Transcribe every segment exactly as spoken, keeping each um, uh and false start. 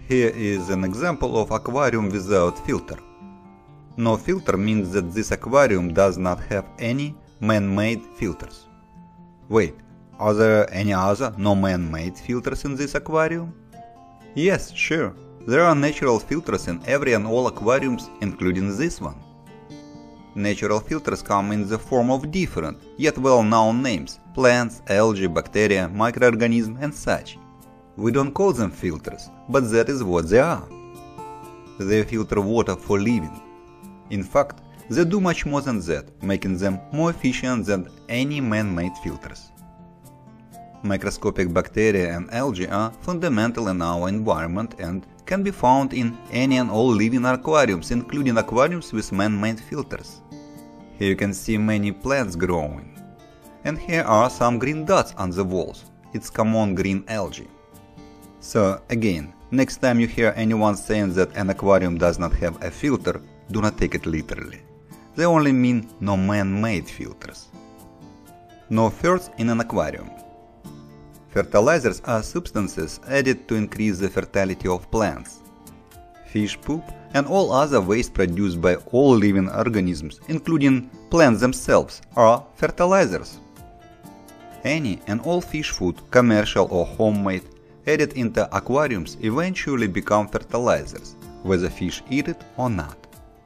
Here is an example of aquarium without filter. No filter means that this aquarium does not have any man-made filters. Wait, are there any other no man-made filters in this aquarium? Yes, sure. There are natural filters in every and all aquariums, including this one. Natural filters come in the form of different, yet well-known names: plants, algae, bacteria, microorganisms and such. We don't call them filters, but that is what they are. They filter water for living. In fact, they do much more than that, making them more efficient than any man-made filters. Microscopic bacteria and algae are fundamental in our environment and can be found in any and all living aquariums, including aquariums with man-made filters. Here you can see many plants growing. And here are some green dots on the walls. It's common green algae. So again, next time you hear anyone saying that an aquarium does not have a filter, do not take it literally. They only mean no man-made filters. No ferts in an aquarium. Fertilizers are substances added to increase the fertility of plants. Fish poop and all other waste produced by all living organisms, including plants themselves, are fertilizers. Any and all fish food, commercial or homemade, added into aquariums eventually become fertilizers, whether fish eat it or not.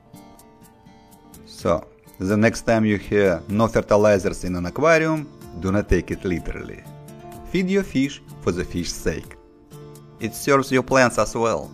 So, the next time you hear no fertilizers in an aquarium, do not take it literally. Feed your fish for the fish's sake. It serves your plants as well.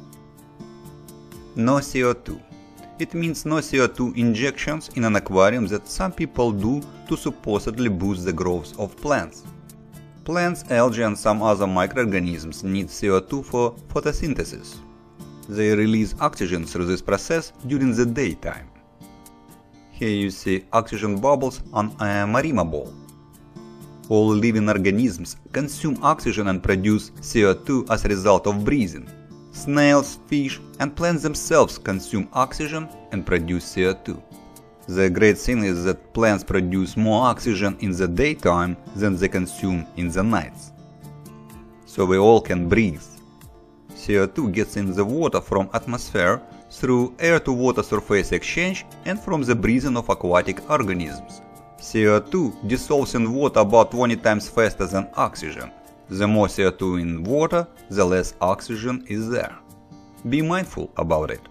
No C O two. It means no C O two injections in an aquarium that some people do to supposedly boost the growth of plants. Plants, algae and some other microorganisms need C O two for photosynthesis. They release oxygen through this process during the daytime. Here you see oxygen bubbles on a Marima ball. All living organisms consume oxygen and produce C O two as a result of breathing. Snails, fish and plants themselves consume oxygen and produce C O two. The great thing is that plants produce more oxygen in the daytime than they consume in the nights. So we all can breathe. C O two gets in the water from atmosphere through air-to-water surface exchange and from the breathing of aquatic organisms. C O two dissolves in water about twenty times faster than oxygen. The more C O two in water, the less oxygen is there. Be mindful about it.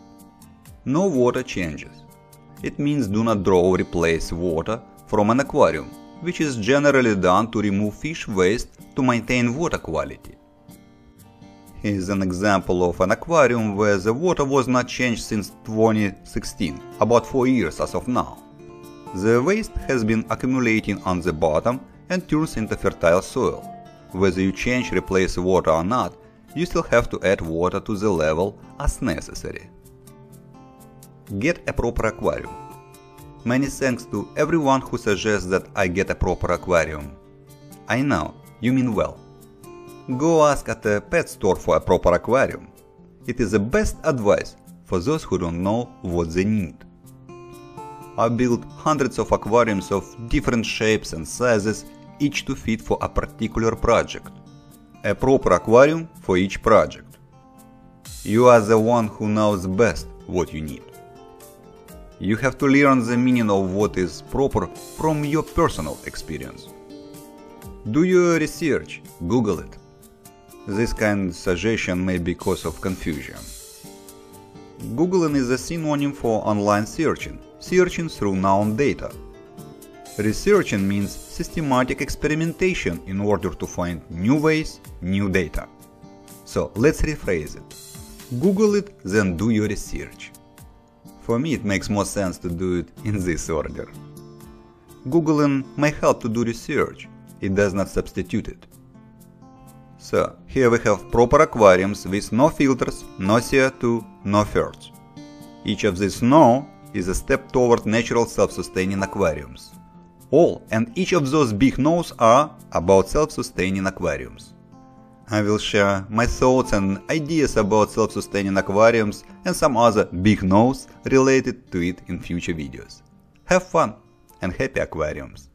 No water changes. It means do not draw or replace water from an aquarium, which is generally done to remove fish waste to maintain water quality. Here is an example of an aquarium where the water was not changed since twenty sixteen, about four years as of now. The waste has been accumulating on the bottom and turns into fertile soil. Whether you change replace water or not, you still have to add water to the level as necessary. Get a proper aquarium. Many thanks to everyone who suggests that I get a proper aquarium. I know, you mean well. Go ask at a pet store for a proper aquarium. It is the best advice for those who don't know what they need. I built hundreds of aquariums of different shapes and sizes, each to fit for a particular project. A proper aquarium for each project. You are the one who knows best what you need. You have to learn the meaning of what is proper from your personal experience. Do your research, Google it. This kind of suggestion may be cause of confusion. Googling is a synonym for online searching, searching through known data. Researching means systematic experimentation in order to find new ways, new data. So let's rephrase it. Google it, then do your research. For me it makes more sense to do it in this order. Googling may help to do research, it does not substitute it. So, here we have proper aquariums with no filters, no C O two, no ferts. Each of these no is a step toward natural self-sustaining aquariums. All and each of those big no's are about self-sustaining aquariums. I will share my thoughts and ideas about self-sustaining aquariums and some other big no's related to it in future videos. Have fun and happy aquariums!